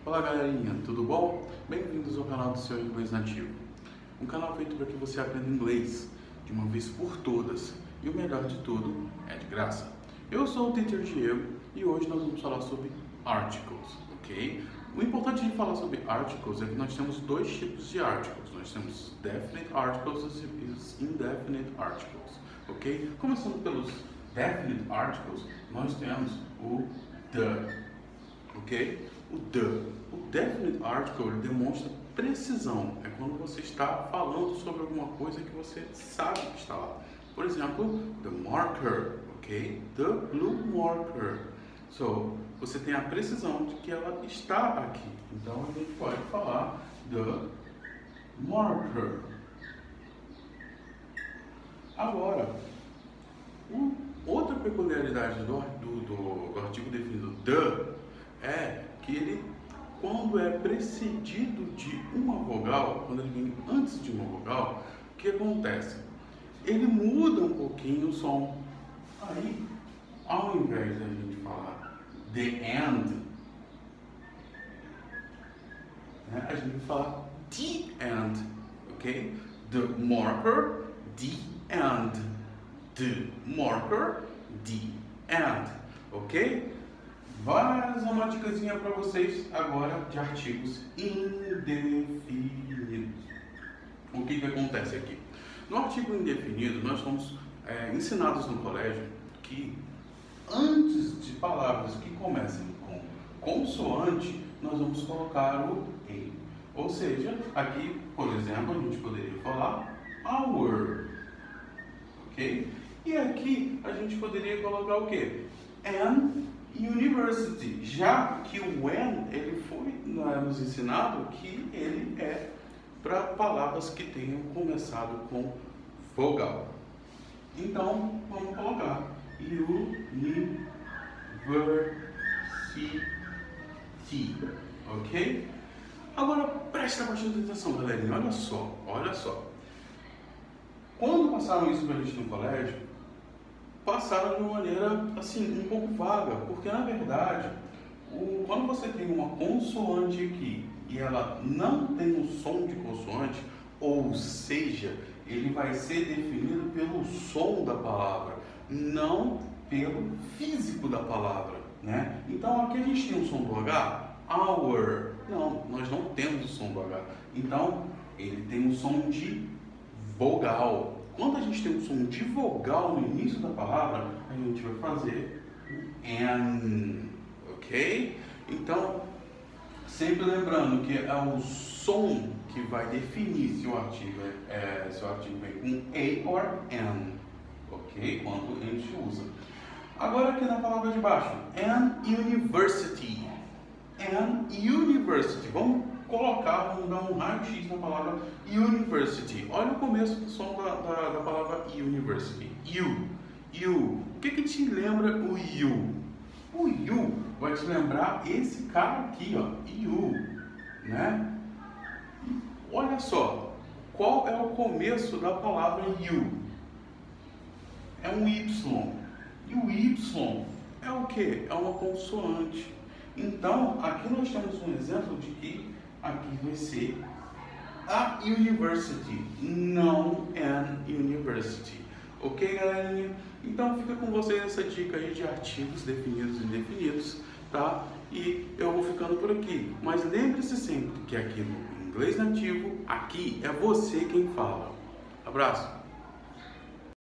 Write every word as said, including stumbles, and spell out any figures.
Olá galerinha, tudo bom? Bem-vindos ao canal do Seu Inglês Nativo. Um canal feito para que você aprenda inglês de uma vez por todas. E o melhor de tudo, é de graça. Eu sou o Teacher Diego e hoje nós vamos falar sobre articles, ok? O importante de falar sobre articles é que nós temos dois tipos de articles. Nós temos definite articles e indefinite articles, ok? Começando pelos definite articles, nós temos o the, ok? O the. O definite article ele demonstra precisão. É quando você está falando sobre alguma coisa que você sabe que está lá. Por exemplo, the marker, ok? The blue marker. So, você tem a precisão de que ela está aqui. Então, a gente pode falar the marker. Agora, um, outra peculiaridade do, do, do, do artigo definido the é que ele, quando é precedido de uma vogal, quando ele vem antes de uma vogal, o que acontece? Ele muda um pouquinho o som. Aí, ao invés da gente falar the end, né, a gente vai falar the end, ok? The marker, the end. The marker, the end, ok? Várias uma dicasinha para vocês agora de artigos indefinidos. O que que acontece aqui? No artigo indefinido, nós somos é, ensinados no colégio que antes de palavras que comecem com consoante, nós vamos colocar o E. Ou seja, aqui, por exemplo, a gente poderia falar our, ok? E aqui a gente poderia colocar o quê? An university, já que o an, ele foi né, nos ensinado que ele é para palavras que tenham começado com vogal. Então, vamos colocar university, ok? Agora, presta bastante atenção, galerinha, olha só, olha só. Quando passaram isso para a gente no colégio, passaram de uma maneira, assim, um pouco vaga, porque, na verdade, o, quando você tem uma consoante aqui e ela não tem um som de consoante, ou seja, ele vai ser definido pelo som da palavra, não pelo físico da palavra, né? Então, aqui a gente tem o som do H, our, não, nós não temos o som do H, então, ele tem um som de vogal. Quando a gente tem um som de vogal no início da palavra, a gente vai fazer o N, ok? Então, sempre lembrando que é o som que vai definir se o artigo, é, se o artigo vem com A ou N, ok? Quando a gente usa. Agora aqui na palavra de baixo, an university. An university. Vamos colocar, vamos dar um raio-x na palavra university. Olha o começo do som da, da, da palavra university. You. You. O que que te lembra o you? O you vai te lembrar esse cara aqui, ó. You. Né? Olha só. Qual é o começo da palavra you? É um Y. E o Y é o que? É uma consoante. Então, aqui nós temos um exemplo de que aqui vai ser a university, não an university. Ok, galerinha? Então, fica com vocês essa dica aí de artigos definidos e indefinidos, tá? E eu vou ficando por aqui. Mas lembre-se sempre que aqui no Inglês Nativo, aqui é você quem fala. Abraço!